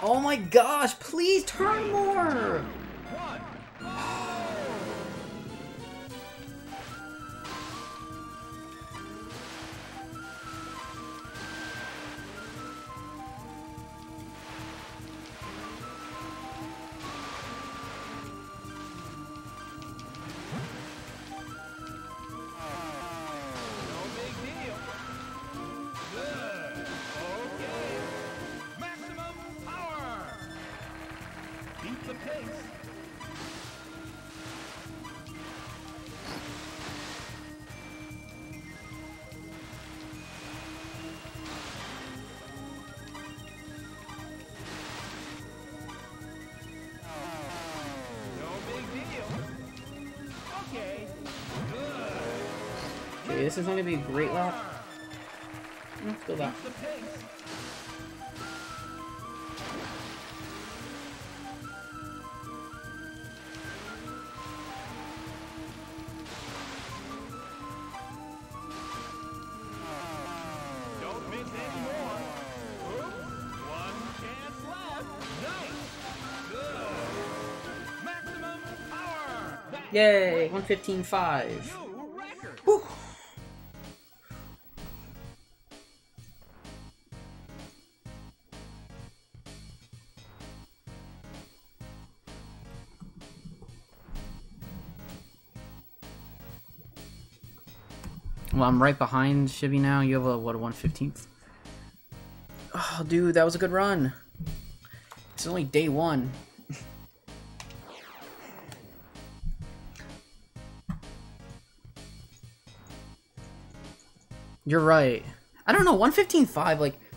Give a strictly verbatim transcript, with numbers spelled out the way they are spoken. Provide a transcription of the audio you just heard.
Oh my gosh, please turn more! Okay, this is not gonna be a great lap. Let's go back. Don't miss any more. One chance left. Nice. Good. Maximum power. That's Yay, one fifteen point five. new record. Whew. Well, I'm right behind Shibby now. You have a, what, a one fifteenth? Oh, dude, that was a good run. It's only day one. You're right. I don't know, one fifteen point five, like,